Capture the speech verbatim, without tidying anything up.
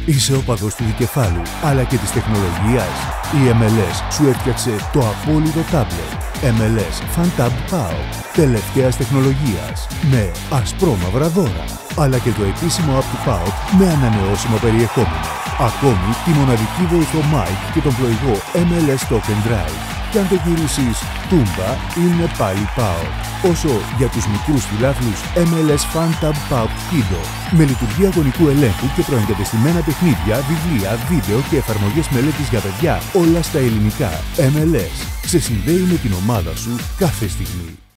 Είσαι όπαδος του δικεφάλου αλλά και της τεχνολογίας? Η εμ ελ ες σου έφτιαξε το απόλυτο τάμπλετ εμ ελ ες FunTab Pow τελευταίας τεχνολογίας με ασπρόμαυρα δώρα, αλλά και το επίσημο app του Pow με ανανεώσιμο περιεχόμενο. Ακόμη τη μοναδική voice for mic και τον πλοηγό εμ ελ ες Token Drive. Και αν το γυρίσεις τούμπα, είναι πάλι Pow. Όσο για τους μικρούς φιλάθλους, εμ ελ ες FunTab Pow Kiddo, με λειτουργία γονικού ελέγχου και προεγκατεστημένα παιχνίδια, βιβλία, βίντεο και εφαρμογές μελέτης για παιδιά, όλα στα ελληνικά. εμ ελ ες σε συνδέει με την ομάδα σου κάθε στιγμή.